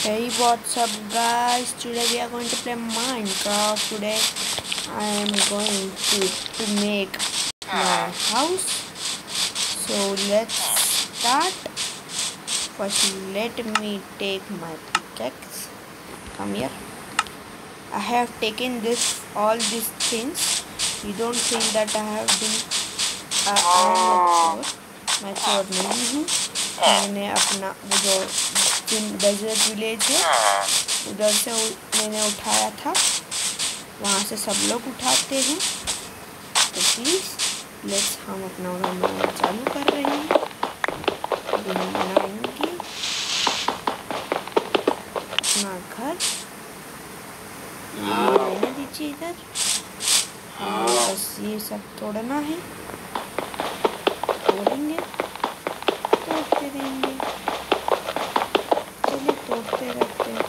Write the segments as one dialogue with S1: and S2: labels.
S1: Hey, what's up, guys? Today we are going to play Minecraft. Today I am going to make my house. So let's start. First, let me take my pickaxe. Come here. I have taken all these things. You don't think that I have been मैं चोर नहीं हूँ। मैंने अपना वो जो desert village है उधर से मैंने उठाया था, वहाँ से सब लोग उठाते हैं। तो प्लीज़ लेट्स हम अपना बनाना चालू कर रहे हैं। अभी हम बनाएंगे अपना घर। रहने दीजिए इधर, बस ये सब तोड़ना है। तोड़ेंगे, तोड़ते रहेंगे। चलिए तोड़ते रहते हैं।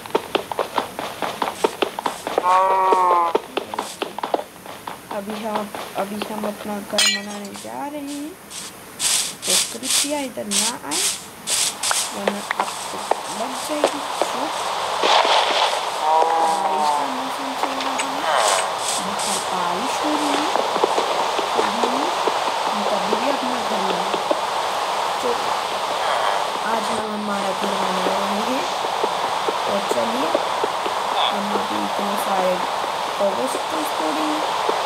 S1: अभी हम अपना घर बनाने जा रहे हैं। तो कृपया इधर ना आए वरना आपको लग जाएगी चोट। बारिश का मौसम चल रहा है, बाहर बारिश हो रही है। तभी भी अपना घर बनाए। तो आज हम हमारा घर बना रहे हैं। तो चलिए हम अभी इतने सारे कॉबलस्टोन तोड़ेंगे।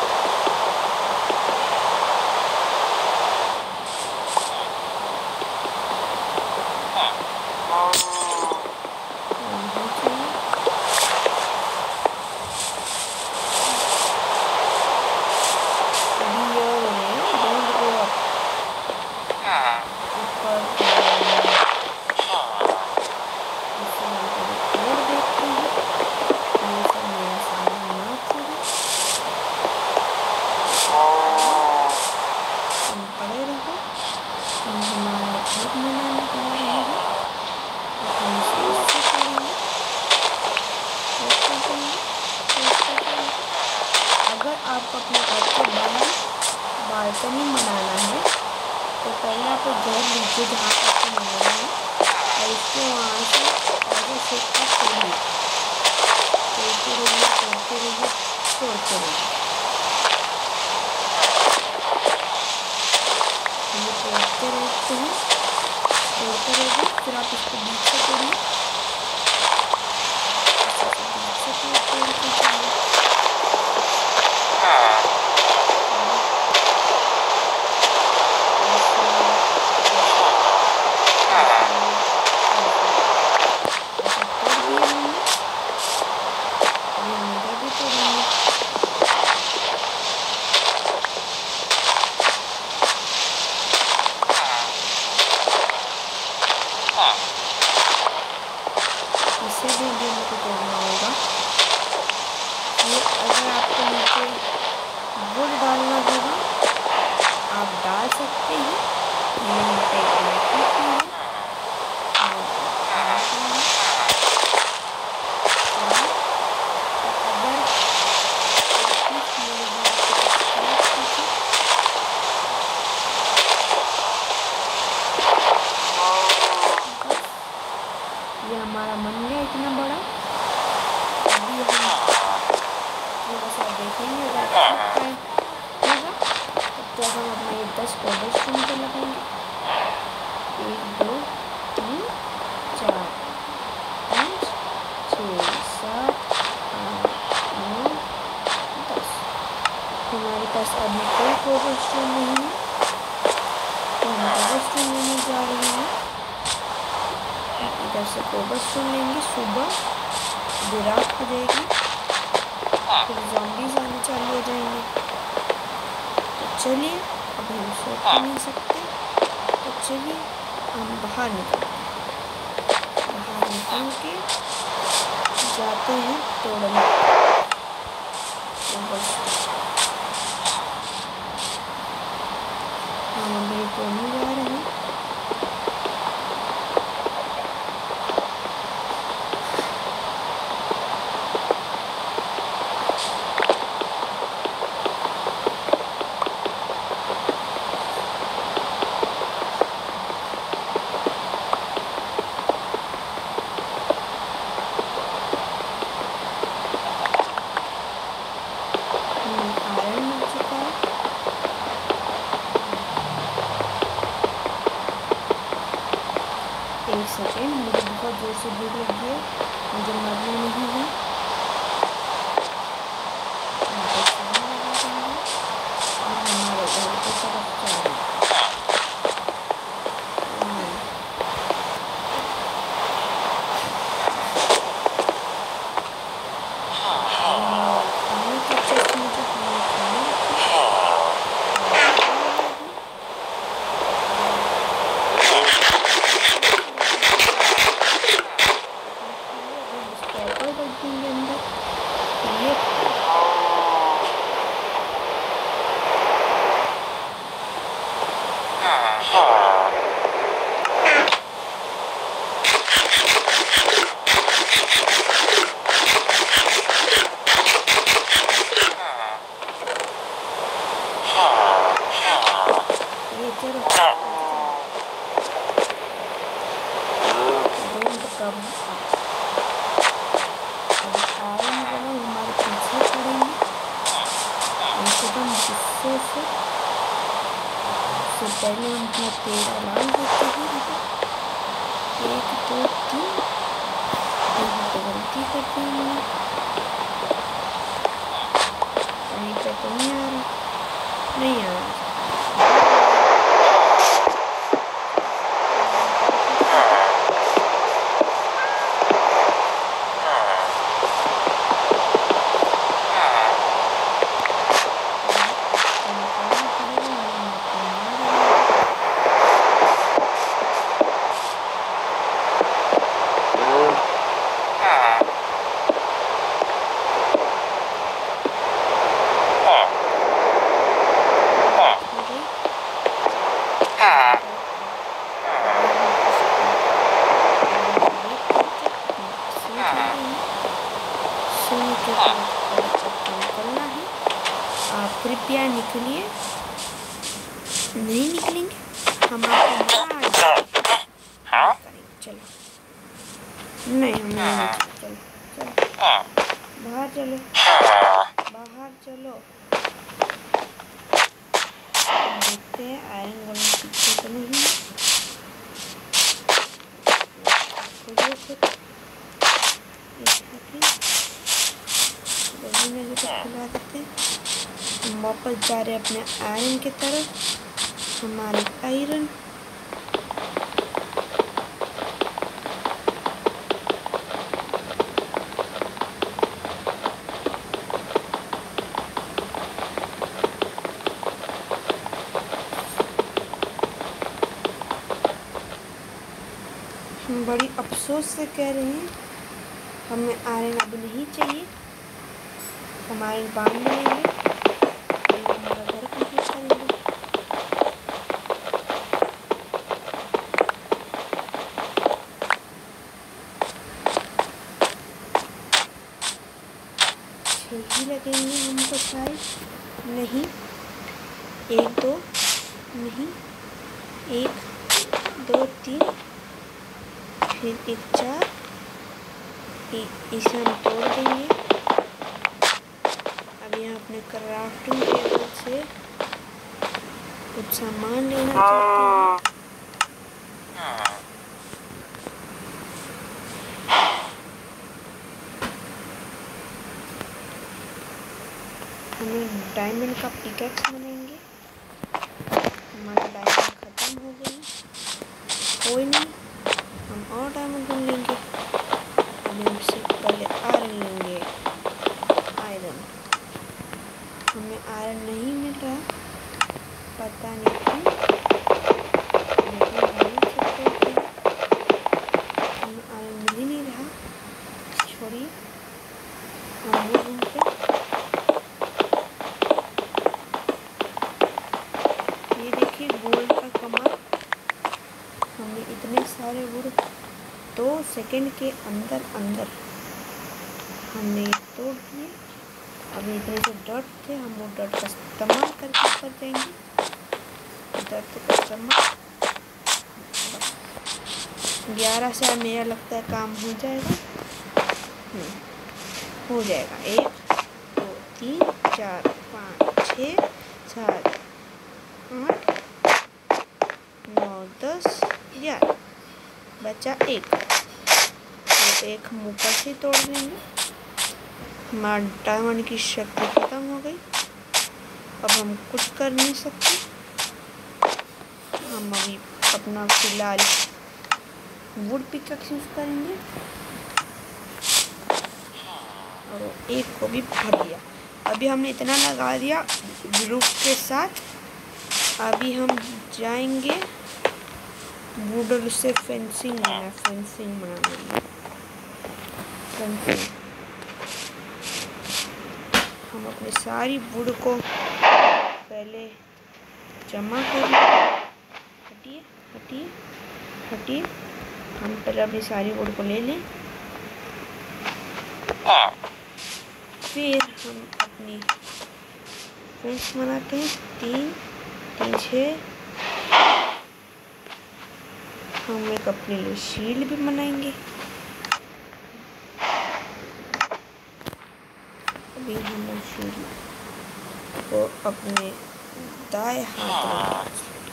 S1: आपको अपने घर के बाहर बालकनी बनाना है तो पहले आपको घर लीजिए जहाँ पर आपको बनाना है और इसको वहाँ से आगे से तोड़ते रहिए, तोड़ते रहिए, तोड़ते रहिए, तोड़ते रहिए। ये तोड़ते रहते हैं, तोड़ते रहिए। फिर आप इसको बीच से तोड़िए, बीच से तोड़ते चलिए। इसे भी हमको तोड़ना होगा। ये अगर आपको नीचे वुड डालना होगा आप डाल सकते हैं। ये हमारा बन गया इतना बड़ा। अभी हम थोड़ा सा देखेंगे अगर होगा तो हम अपना ये 10 कॉबलस्टोन पे लगाएंगे। 1 2 3 4 5 6 7 8 9 10। हमारे पास अभी कोई कॉबलस्टोन नहीं है तो हम कॉबलस्टोन लेने जा रहे हैं। इधर से कॉबलस्टोन लेंगे। सुबह अभी रात हो जाएगी, फिर ज़ॉम्बीज़ आने चालू हो जाएंगे। तो चलिए अब हम सो तो नहीं सकते, तो चलिए हम बाहर निकलते हैं। बाहर निकल के जाते हैं तोड़ने कॉबलस्टोन। हम अभी तोड़ने जा रहे हैं। सेकेंड, मुझे बहुत जोर से भूख लगी है, मुझे मरना नहीं है। और हमारे घर की तरफ चल पानी का चेस्ट मुझे हमें खाना पहले हम अपना तेरा लाल करते हैं। 1 2 3 यहाँ पे गलती करते हैं, कहीं पे तो नहीं आ रहा, नहीं आ रहा। निकलना है, आप कृपया निकलिए। नहीं निकलेंगे हम आपको मार करेंगे। चलो नहीं, हम नहीं, चलो चलो बाहर चलो, बाहर चलो। देखते हैं आयरन गोलम पीछे तो नहीं। खिला देते, हम वापस जा रहे अपने आयरन की तरफ। हमारे आयरन हम बड़ी अफसोस से कह रहे हैं, हमें आयरन अब नहीं चाहिए। हम आयरन बांध लेंगे, हमारा घर कंप्लीट करेंगे। ही लगेंगे हमको शायद, नहीं 1 2 नहीं 1 2 3 फिर 1 4, इसे हम तोड़ देंगे। अब यहाँ अपने क्राफ्टिंग टेबल से कुछ सामान लेना चाहते हैं। हमें डायमंड का पिकैक्स बनेंगे। हमारा डायमंड ख़त्म हो गई, कोई नहीं, हम और डायमंड बन लेंगे। अभी हमसे पहले आयरन लेंगे। आयरन, हमें आयरन नहीं मिल रहा, पता नहीं क्यों, लेकिन हमें आयरन मिल ही नहीं रहा। छोड़िए, हम वो ढूंढते। ये देखिए गोल्ड का कमर, हमने इतने सारे वुड 2 सेकंड के अंदर हमने तोड़ दिए। अभी इतने से डॉट थे, हम वो डॉट का इस्तेमाल करके कर देंगे। डॉट का इस्तेमाल 11 से मेरा लगता है काम हो जाएगा। हो जाएगा। 1 2 3 4 5 6 7 8 9 10 11 बचा एक, तो एक हम ऊपर से तोड़ लेंगे। हमारा डायमंड की शक्ति खत्म हो गई। अब हम कुछ कर नहीं सकते। हम अभी अपना फिलहाल वुड पिकैक्स यूज करेंगे और एक को भी भर दिया। अभी हमने इतना लगा दिया ग्रुप के साथ। अभी हम जाएंगे would say fencing banana, fencing बनाना। हम अपनी सारी वुड को पहले जमा कर लें। हटिए हटिए हटिए। हम पहले अपनी सारी वुड को ले लें, फिर हम अपनी फेंस बनाते हैं। 3 3 6। हम एक अपने लिए शील्ड भी बनाएंगे। अभी हम शील्ड को अपने दाएं हाथ में,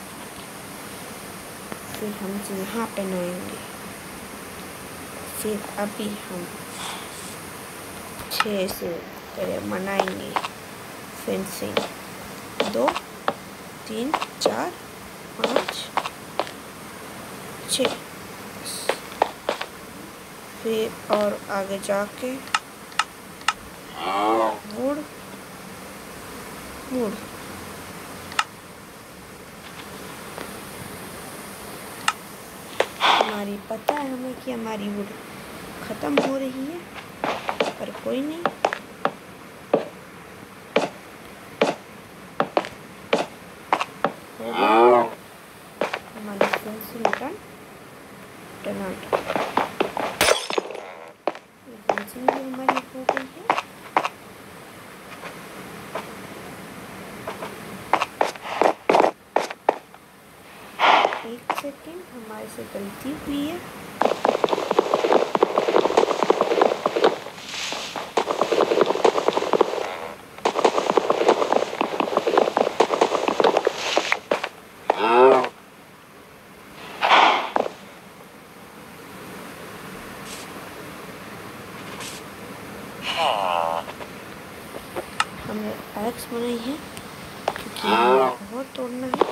S1: फिर हम इसे यहाँ पहनाएंगे। फिर अभी हम 6 से बनाएंगे फेंसिंग। 2 3 4 5 6। फिर और आगे जाके वुड वुड। हमारी पता है हमें कि हमारी वुड ख़त्म हो रही है, पर कोई नहीं। हमारी फेंसिंग फेंसिंग भी हमारी हो गई है। एक सेकेंड, हमारे से गलती हुई है। हमने एक्स बनाई है क्योंकि हमें बहुत तोड़ना है।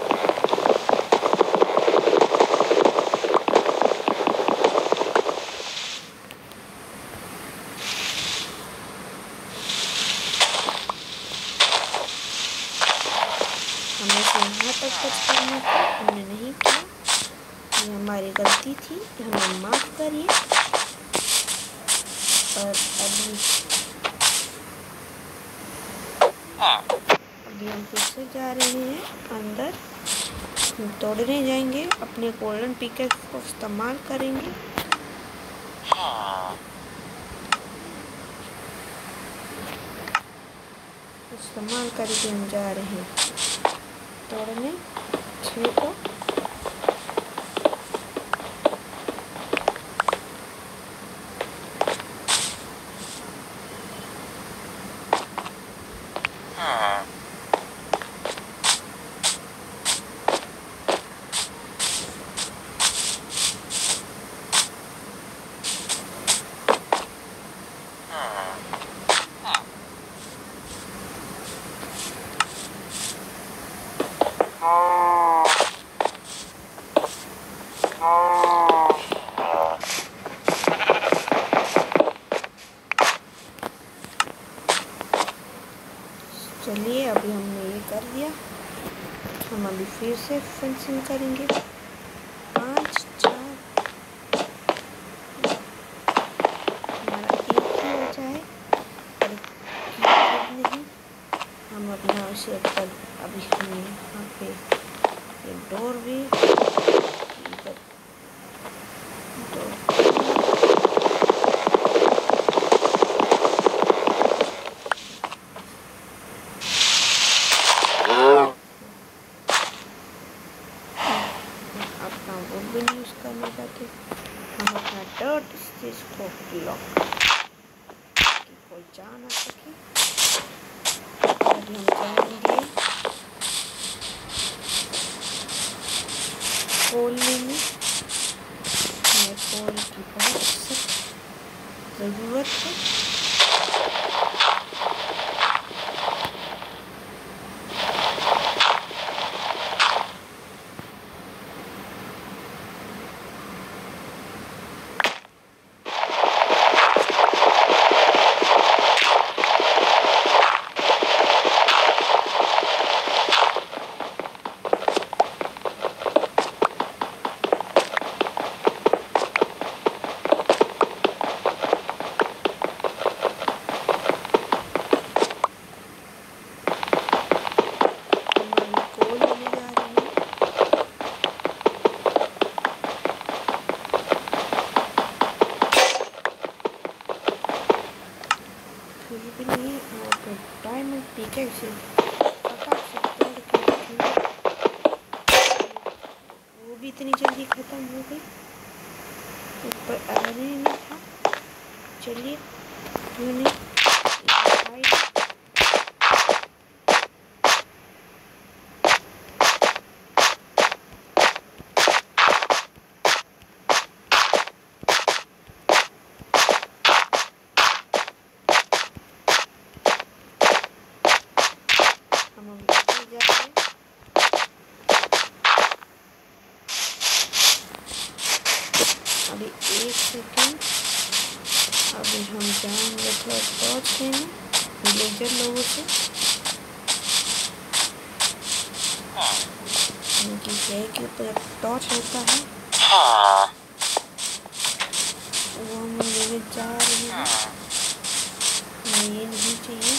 S1: हमें इसे यहाँ तक टच करना था, हमने नहीं किया। ये हमारी गलती थी, हमें माफ़ करिए। और अभी हम फिर से जा रहे हैं अंदर। हम तोड़ने जाएंगे, अपने गोल्डन पिकैक्स को इस्तेमाल करेंगे। इस्तेमाल करके हम जा रहे हैं तोड़ने 6 को। चलिए, अभी हमने ये कर दिया। हम अभी फिर से फेंसिंग करेंगे। 5 4। हमारा एक ही बचा है, पर नहीं। हम अपना उसे पर अभी हमने यहाँ पे ये डोर भी इधर अपना वुड भी नहीं यूज़ करना चाहते। हम अपना डर्ट स्टिच को ब्लॉक कि कोई जा ना सके। अभी हम जाएंगे खोलने में। की बहुत सख्त ज़रूरत है। डायमंड पिकेक से फटाक से तोड़ के रखेंगे। वो भी इतनी जल्दी ख़त्म हो गई, ऊपर आयरन ही नहीं था। चलिए मैंने अभी 1 सेकेंड, अभी हम जाएंगे थोड़ा टॉर्च लेने विलेजर लोगों से, उनकी जय के ऊपर टॉर्च होता है वो हम लेने जा रहे हैं। हमें ये नहीं चाहिए,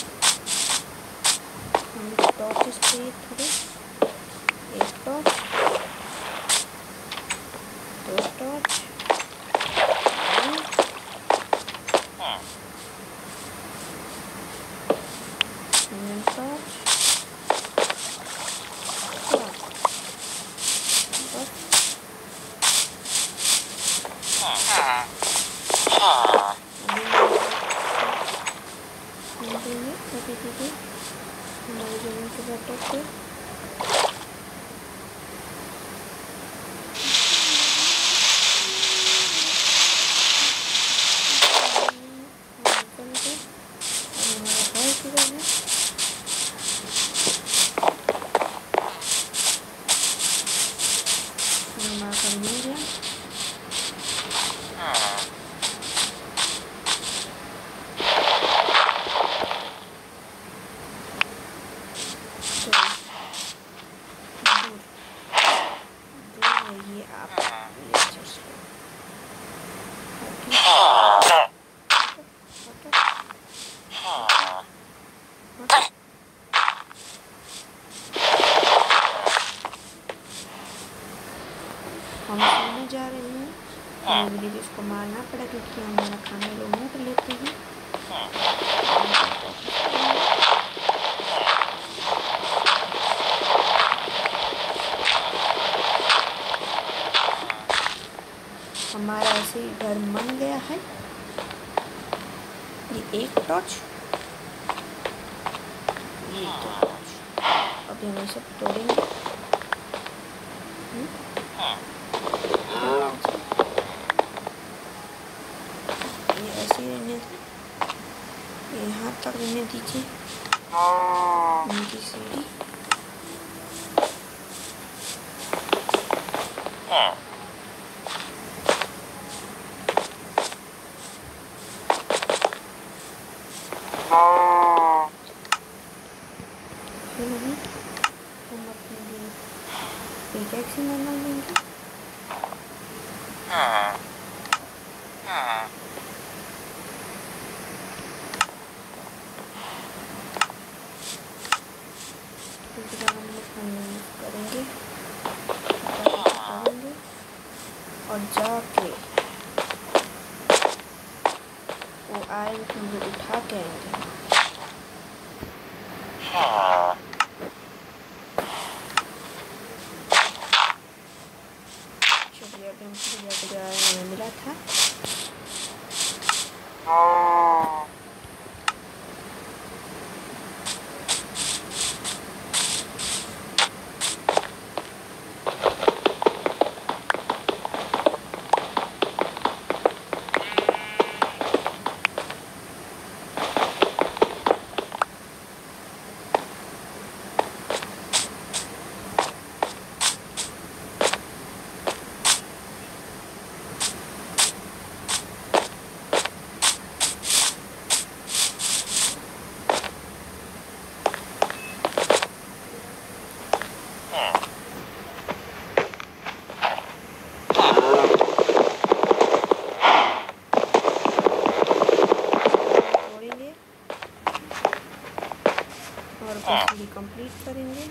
S1: हमें टॉर्चेस चाहिए थोड़े। एक टॉर्च, 2 टॉर्च, 1 टॉर्च, हमारी जमीन के बटक पे हम सोने जा रहे हैं। हमें विलेजर्स को मारना पड़ा क्योंकि हमारा खाना लोग लूट लेते हैं। हमारा ऐसे ही घर बन गया है। ये 1 टॉर्च, ये 2 टॉर्च, अभी हम सब तोड़ेंगे। ये ऐसे ही रहने, ये यहाँ तक रहने दीजिए उनकी सीढ़ी। हम अपने लिए पिकैक्स ही बना लेंगे। करेंगे और जाके वो आएंगे तो मुझे उठा के आएंगे। शुक्रिया कि मुझे हमें मिला था। से सीढ़ी कंप्लीट करेंगे।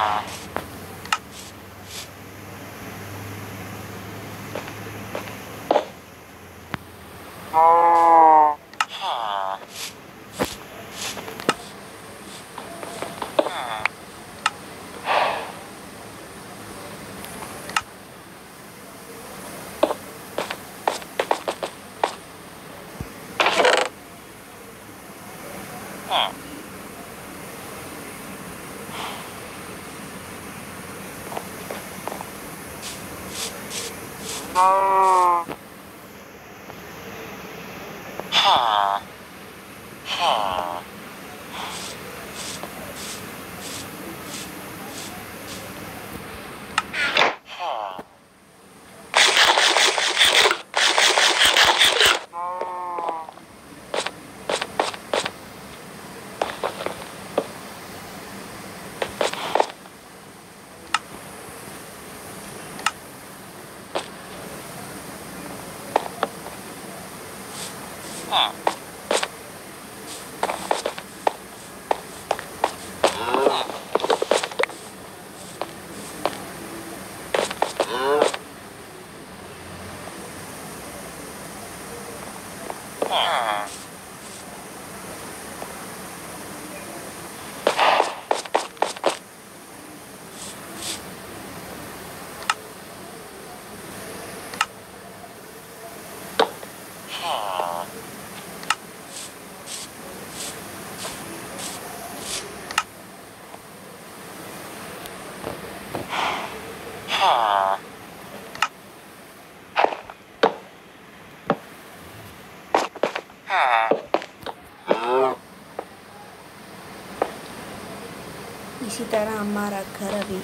S1: इसी तरह हमारा घर अभी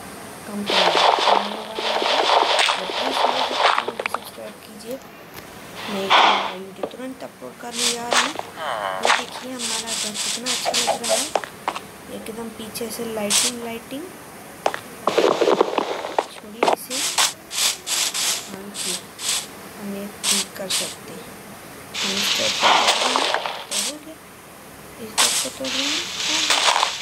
S1: कंप्लीट होने वाला है। सब्सक्राइब कीजिए, मैं एक वीडियो तुरंत अपलोड करने जा रही हूँ। ये देखिए हमारा घर कितना अच्छा लग रहा है, एकदम पीछे से लाइटिंग छोड़ी इसे। हाँ जी, हम ये ठीक कर सकते हैं। हम इस टाइप को इस टाइप को तोड़ लेंगे।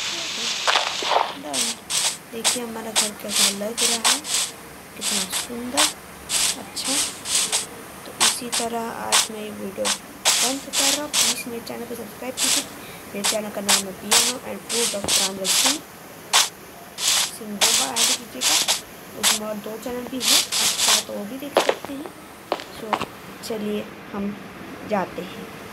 S1: देखिए हमारा घर कैसा लग रहा है, कितना सुंदर, अच्छा। तो इसी तरह आज मैं ये वीडियो बंद कर रहा हूँ। प्लीज़ मेरे चैनल को सब्सक्राइब कीजिए। मेरे चैनल का नाम है पियानो एंड फ्रूट ऑफ प्राणरक्षी सिंधोबा, ऐड कीजिएगा। उसमें और 2 चैनल भी है, अच्छा तो वो भी देख सकते हैं। तो चलिए हम जाते हैं।